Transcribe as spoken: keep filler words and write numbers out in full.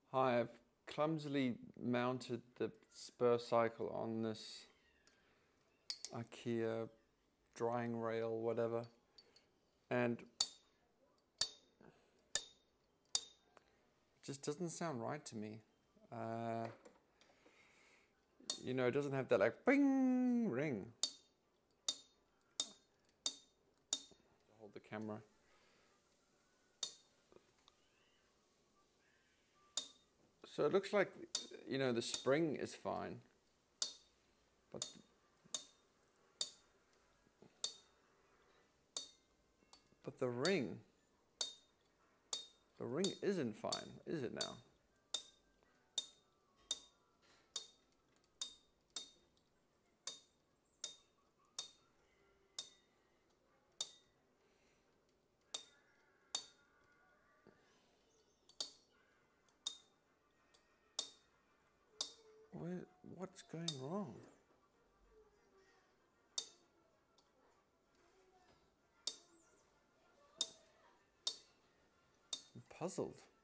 Hi, I've clumsily mounted the Spur cycle on this IKEA drying rail, whatever, and it just doesn't sound right to me. Uh, you know, it doesn't have that like bing ring. Hold the camera. So it looks like, you know, the spring is fine, but but the ring, the ring isn't fine, is it now? Where, what's going wrong? I'm puzzled.